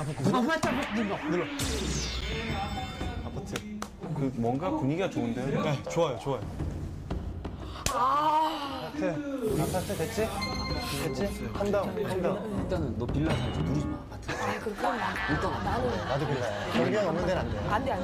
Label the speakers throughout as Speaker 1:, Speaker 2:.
Speaker 1: 눌러. 아파트. 그 뭔가 분위기가 좋은데요?
Speaker 2: 네, 좋아요, 좋아요. 아파트 됐지? 됐지? 컴다운.
Speaker 3: 일단은 너 빌라 살지 누르지 마. 아파트.
Speaker 4: 그럼 일단
Speaker 2: 나도 빌라야. 경비가 없는 데는 안 돼.
Speaker 4: 안 돼.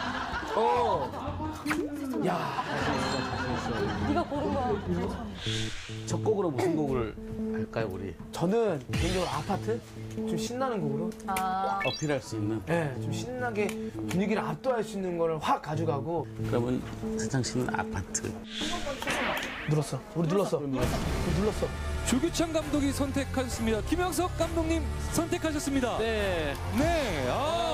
Speaker 3: 야.
Speaker 4: 네가 고른 거야.
Speaker 3: 첫 곡으로 무슨 곡을 할까요, 우리?
Speaker 5: 저는 개인적으로 아파트? 좀 신나는 곡으로?
Speaker 3: 어필할 수 있는.
Speaker 5: 네, 좀 신나게 분위기를 압도할 수 있는 거를 확 가져가고.
Speaker 3: 그러면 세창 씨는 아파트.
Speaker 5: 눌렀어. 우리 눌렀어. 눌렀어.
Speaker 6: 조규창 감독이 선택하셨습니다. 김영석 감독님 선택하셨습니다.
Speaker 3: 네.
Speaker 6: 네,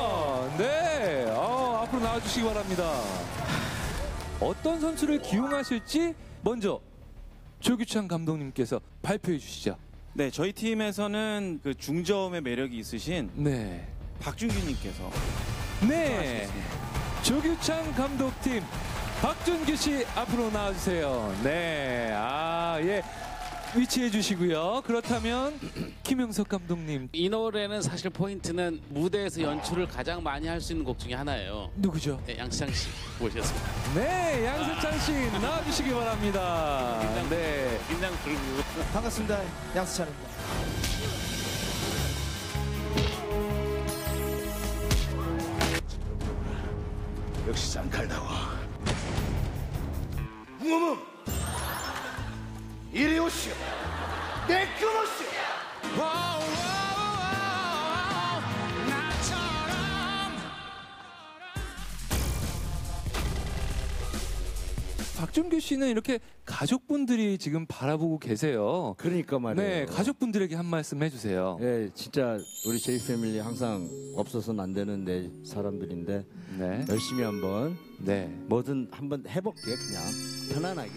Speaker 6: 앞으로 나와주시기 바랍니다. 어떤 선수를 기용하실지 먼저 조규창 감독님께서 발표해 주시죠.
Speaker 1: 네, 저희 팀에서는 그 중저음의 매력이 있으신
Speaker 6: 네.
Speaker 1: 박준규님께서
Speaker 6: 네. 조규창 감독팀 박준규 씨 앞으로 나와주세요. 네. 예. 위치해 주시고요. 그렇다면 김영석 감독님.
Speaker 3: 이 노래는 사실 포인트는 무대에서 연출을 가장 많이 할 수 있는 곡 중에 하나예요.
Speaker 6: 누구죠?
Speaker 3: 네, 양세찬 씨 모셨습니다.
Speaker 6: 네, 양세찬 씨 나와주시기 바랍니다. 네.
Speaker 3: 긴장 풀고.
Speaker 5: 반갑습니다. 양수찬입니다.
Speaker 7: 역시 쌍칼다워. 웅엄음 이리 오시오. 내꺼모시오.
Speaker 6: 박준규 씨는 이렇게 가족분들이 지금 바라보고 계세요.
Speaker 8: 그러니까 말이에요.
Speaker 6: 네, 가족분들에게 한 말씀 해주세요.
Speaker 8: 예, 진짜 우리 제이 패밀리 항상 없어서는 안 되는 내 사람들인데
Speaker 6: 네.
Speaker 8: 열심히 한번
Speaker 6: 네.
Speaker 8: 뭐든 한번 해볼게 그냥 편안하게.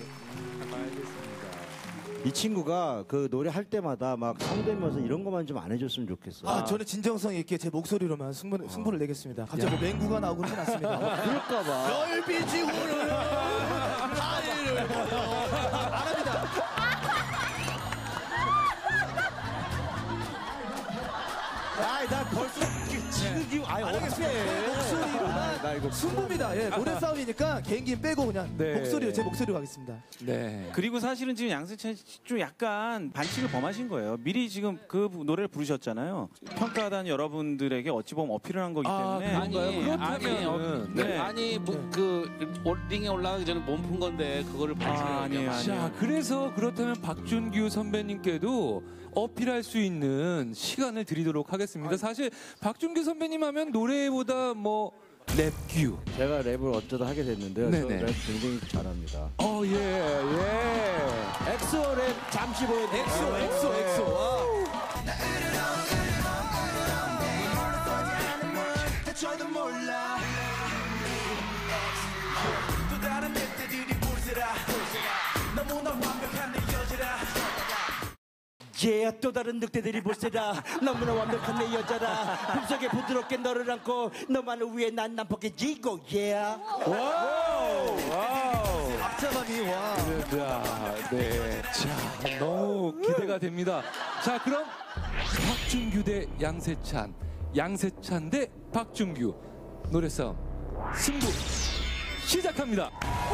Speaker 8: 이 친구가 그 노래 할 때마다 막 성대면서 이런 것만 좀 안 해줬으면 좋겠어.
Speaker 5: 저는 진정성 있게 제 목소리로만 승부를 내겠습니다. 갑자기 뭐 맹구가 나오고 그러진 않습니다.
Speaker 8: 그럴까봐.
Speaker 7: 별빛이 오르는 하늘을 보여.
Speaker 5: 안 합니다.
Speaker 8: 아이, 나 벌써 지금 어떻게 해.
Speaker 5: 목소리로만
Speaker 8: 나 이거
Speaker 5: 승부입니다. 예, 노래 싸움이니까 개인기 빼고 그냥
Speaker 6: 네.
Speaker 5: 목소리로 제 목소리로 가겠습니다.
Speaker 6: 네.
Speaker 1: 그리고 사실은 지금 양세찬 씨 좀 약간 반칙을 범하신 거예요. 미리 지금 그 노래를 부르셨잖아요. 평가단 여러분들에게 어찌 보면 어필을 한 거기 때문에
Speaker 6: 그렇다면은
Speaker 1: 네.
Speaker 3: 아니 링에 올라가기 전에 몸 푼 건데 그거를
Speaker 1: 아니에요.
Speaker 6: 자, 그래서 그렇다면 박준규 선배님께도 어필할 수 있는 시간을 드리도록 하겠습니다. 사실 박준규 선배님 하면 노래보다 뭐 랩규.
Speaker 8: 제가 랩을 어쩌다 하게 됐는데요. 저
Speaker 6: 네네.
Speaker 8: 랩 굉장히 잘합니다.
Speaker 6: 예.
Speaker 8: 엑소 랩 잠시 보여드릴게요.
Speaker 5: 엑소. 와.
Speaker 7: 저도 몰라. 또 다른 늑대들이 부르라. 너무나 완벽한 내 여자라.
Speaker 8: Yeah, 또 다른 늑대들이 볼세라. 너무나 완벽한 내 여자라. 품속에 부드럽게 너를 안고 너만을 위해 난 난폭해지고 yeah.
Speaker 6: 와우.
Speaker 5: 앞자감이 와.
Speaker 6: 네. 자, 너무 기대가 됩니다. 자, 그럼 박준규 대 양세찬, 양세찬 대 박준규 노래 싸움 승부 시작합니다.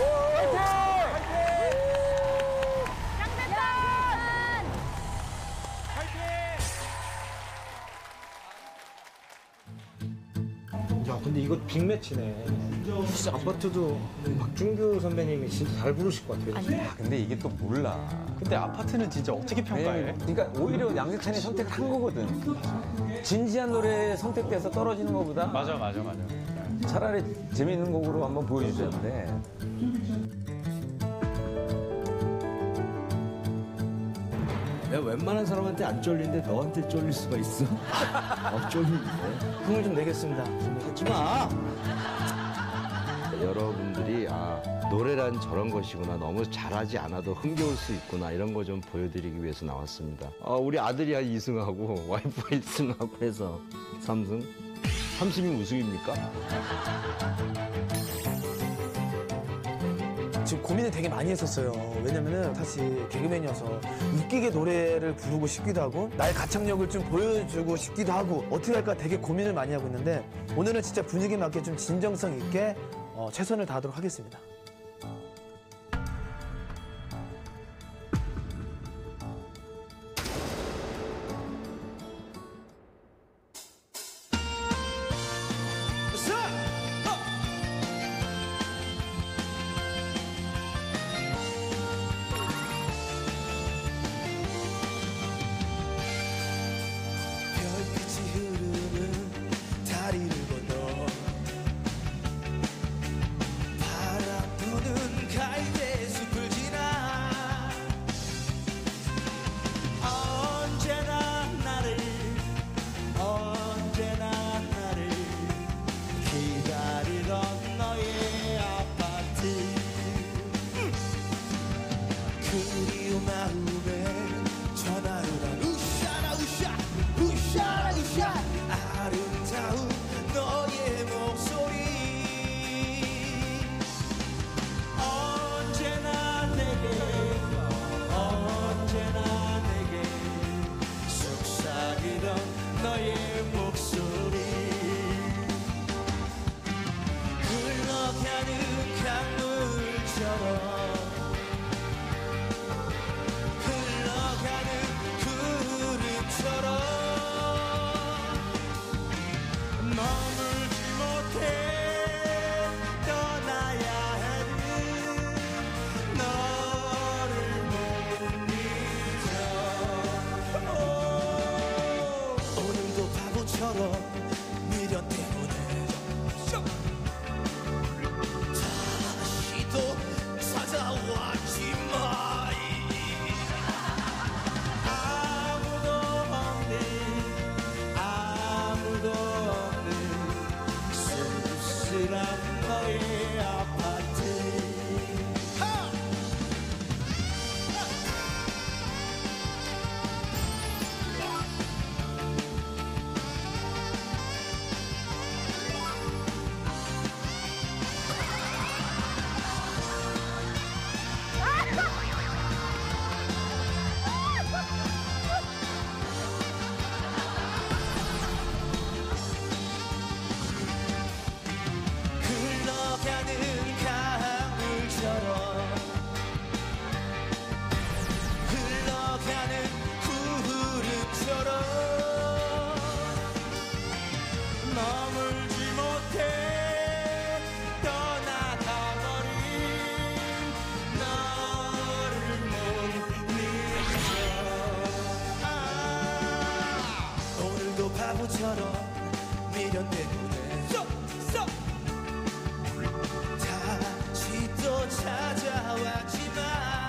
Speaker 2: 야, 근데 이거 빅매치네. 아파트도 박준규 선배님이 진짜 잘 부르실 것 같아요.
Speaker 9: 근데 이게 또 몰라. 근데 아파트는 진짜 어떻게 평가해? 그러니까 오히려 양세찬이 선택을 한 거거든. 진지한 노래 선택돼서 떨어지는 것보다
Speaker 1: 맞아.
Speaker 9: 차라리 재밌는 곡으로 한번 보여주셨는데.
Speaker 8: 내가 웬만한 사람한테 안 쫄리는데 너한테 쫄릴 수가 있어? 쫄리는데.
Speaker 5: 흥을 좀 내겠습니다.
Speaker 8: 하지 마. 여러분들이 노래란 저런 것이구나. 너무 잘하지 않아도 흥겨울 수 있구나. 이런 거 좀 보여드리기 위해서 나왔습니다. 우리 아들이 2승하고 와이프가 1승하고 해서 3승. 30이 우승입니까?
Speaker 5: 지금 고민을 되게 많이 했었어요. 왜냐면은 사실 개그맨이어서 웃기게 노래를 부르고 싶기도 하고 나의 가창력을 좀 보여주고 싶기도 하고 어떻게 할까 되게 고민을 많이 하고 있는데 오늘은 진짜 분위기에 맞게 좀 진정성 있게 최선을 다하도록 하겠습니다.
Speaker 7: 별빛이 흐르는 다리를 건너 바람 부는 갈대 숲을 지나 언제나 나를 기다리던 너의 아파트 그리운 마음에 전화를 한 우샤라 우샤 우샤라 우샤 아름다운 너의 목소리 언제나 내게 속삭이던 너의 목소리 흘러가는 강물처럼 흘러가는 구름처럼 머물지 못해 떠나야 하는 너를 못 잊어 오늘도 바보처럼 미련 때문에 다시 또 찾아왔지만 아무도 없는 쓸쓸한 너의 아파트 흘러가는 강물처럼 흘러가는 구름처럼 머물지 못해 떠나가버린 너를 못 잊어 오늘도 바보처럼 미련 때문에 다시 또 찾아왔지만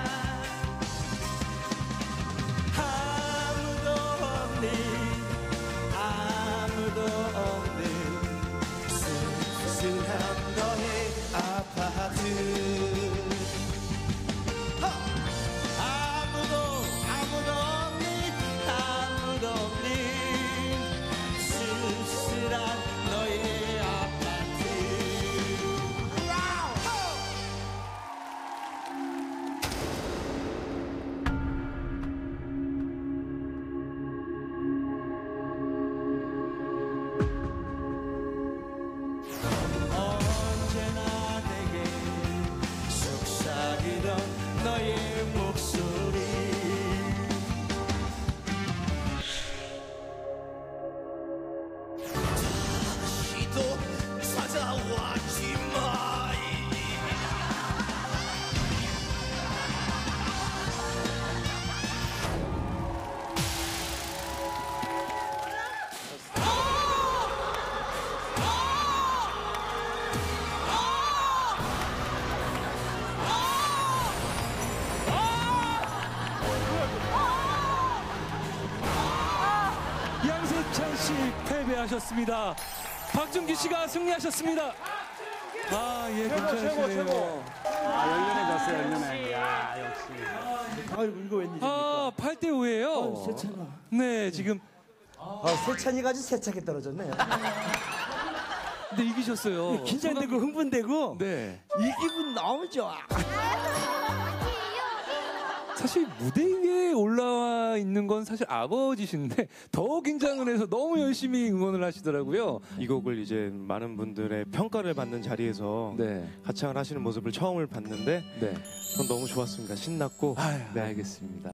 Speaker 7: 아무도 없는 쓸쓸한 너의 아파트 아무도 없는 쓸쓸한 너의 아파트 언제나 내게 속삭이던 너의 목소리 다시 또 찾아왔지만
Speaker 6: 양세찬 씨 패배하셨습니다. 박준규 씨가 승리하셨습니다. 아, 예, 괜찮으시네요.
Speaker 3: 연륜해졌어요. 야, 역시.
Speaker 5: 아이고 이거 웬일입니까?
Speaker 6: 아, 8대 5예요.
Speaker 5: 세찬아.
Speaker 6: 네, 지금
Speaker 5: 세찬이가 아주 세차게 떨어졌네요.
Speaker 6: 근데 이기셨어요.
Speaker 5: 긴장되고 흥분되고
Speaker 6: 네.
Speaker 5: 이 기분 너무 좋아.
Speaker 6: 사실 무대 위에 올라와 있는 건 사실 아버지신데 더 긴장을 해서 너무 열심히 응원을 하시더라고요.
Speaker 10: 이 곡을 이제 많은 분들의 평가를 받는 자리에서
Speaker 6: 네.
Speaker 10: 가창을 하시는 모습을 처음을 봤는데
Speaker 6: 네.
Speaker 10: 전 너무 좋았습니다. 신났고.
Speaker 6: 알겠습니다.